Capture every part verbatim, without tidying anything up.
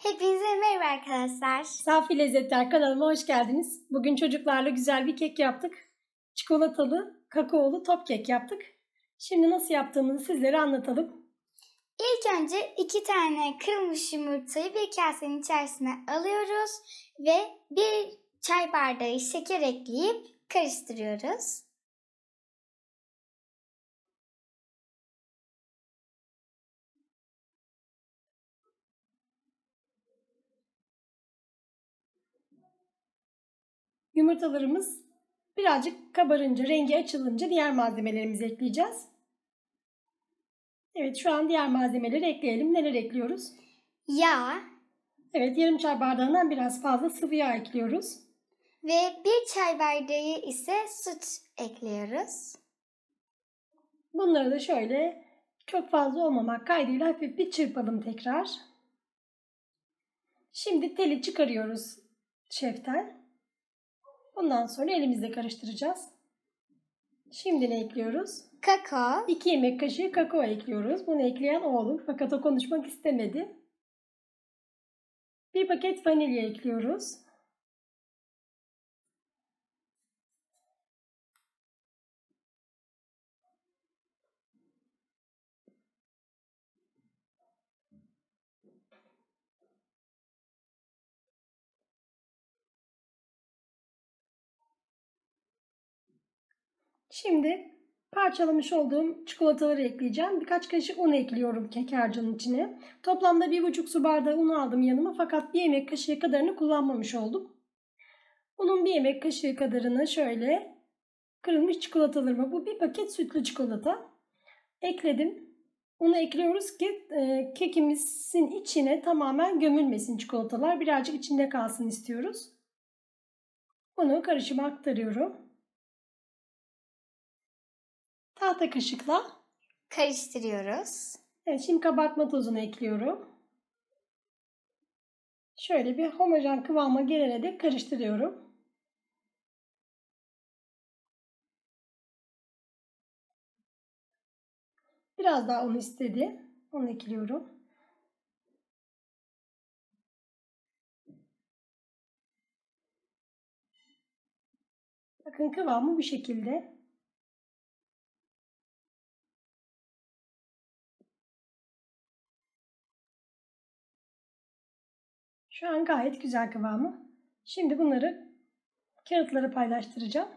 Hepinize merhaba arkadaşlar. Safi Lezzetler kanalıma hoş geldiniz. Bugün çocuklarla güzel bir kek yaptık. Çikolatalı, kakaolu top kek yaptık. Şimdi nasıl yaptığımızı sizlere anlatalım. İlk önce iki tane kırılmış yumurtayı bir kasenin içerisine alıyoruz ve bir çay bardağı şeker ekleyip karıştırıyoruz. Yumurtalarımız birazcık kabarınca, rengi açılınca diğer malzemelerimizi ekleyeceğiz. Evet, şu an diğer malzemeleri ekleyelim. Neler ekliyoruz? Yağ. Evet, yarım çay bardağından biraz fazla sıvı yağ ekliyoruz. Ve bir çay bardağı ise süt ekliyoruz. Bunları da şöyle çok fazla olmamak kaydıyla hafif bir çırpalım tekrar. Şimdi teli çıkarıyoruz şeften. Bundan sonra elimizle karıştıracağız. Şimdi ne ekliyoruz? Kakao. iki yemek kaşığı kakao ekliyoruz. Bunu ekleyen oğlum fakat o konuşmak istemedi. bir paket vanilya ekliyoruz. Şimdi parçalamış olduğum çikolataları ekleyeceğim. Birkaç kaşık un ekliyorum kek harcının içine. Toplamda bir buçuk su bardağı un aldım yanıma fakat bir yemek kaşığı kadarını kullanmamış oldum. Unun bir yemek kaşığı kadarını şöyle kırılmış çikolatalarıma, bu bir paket sütlü çikolata, ekledim. Unu ekliyoruz ki e, kekimizin içine tamamen gömülmesin çikolatalar. Birazcık içinde kalsın istiyoruz. Bunu karışıma aktarıyorum. Tahta kaşıkla Karıştırıyoruz. evet, şimdi kabartma tozunu ekliyorum. Şöyle bir homojen kıvama gelene dek karıştırıyorum. Biraz daha un istedi. Onu ekliyorum. Bakın kıvamı bu şekilde. Şu an gayet güzel kıvamı. Şimdi bunları kağıtlara paylaştıracağım.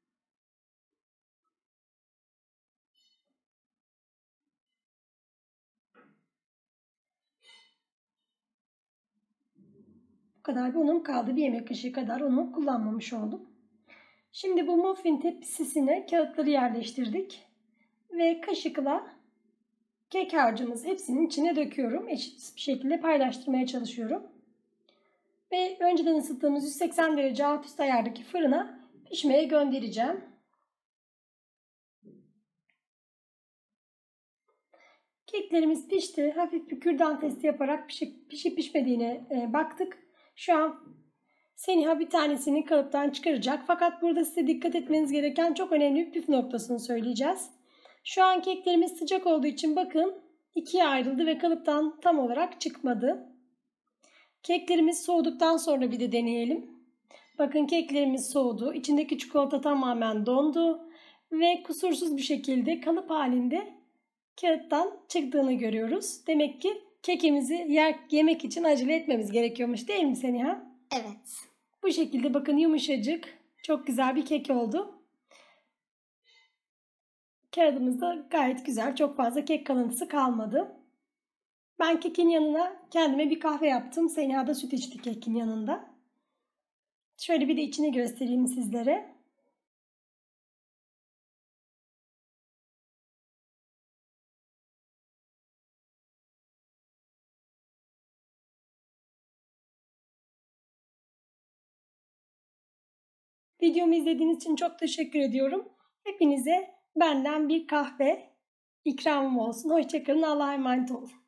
Bu kadar bir unum kaldı. Bir yemek kaşığı kadar unu kullanmamış oldum. Şimdi bu muffin tepsisine kağıtları yerleştirdik. Ve kaşıkla kek harcımız hepsinin içine döküyorum. Eşit bir şekilde paylaştırmaya çalışıyorum. Ve önceden ısıttığımız yüz seksen derece alt üst ayardaki fırına pişmeye göndereceğim. Keklerimiz pişti. Hafif bir kürdan testi yaparak pişip, pişip pişmediğine e, baktık. Şu an Seniha bir tanesini kalıptan çıkaracak. Fakat burada size dikkat etmeniz gereken çok önemli bir püf noktasını söyleyeceğiz. Şu an keklerimiz sıcak olduğu için bakın ikiye ayrıldı ve kalıptan tam olarak çıkmadı. Keklerimiz soğuduktan sonra bir de deneyelim. Bakın keklerimiz soğudu. İçindeki çikolata tamamen dondu. Ve kusursuz bir şekilde kalıp halinde kağıttan çıktığını görüyoruz. Demek ki kekimizi yer, yemek için acele etmemiz gerekiyormuş, değil mi Seniha? Evet. Bu şekilde bakın yumuşacık, çok güzel bir kek oldu. Kağıdımız da gayet güzel, çok fazla kek kalıntısı kalmadı. Ben kekin yanına kendime bir kahve yaptım. Seniha da süt içti kekin yanında. Şöyle bir de içini göstereyim sizlere. Videomu izlediğiniz için çok teşekkür ediyorum. Hepinize benden bir kahve ikramım olsun. Hoşça kalın. Allah'a emanet olun.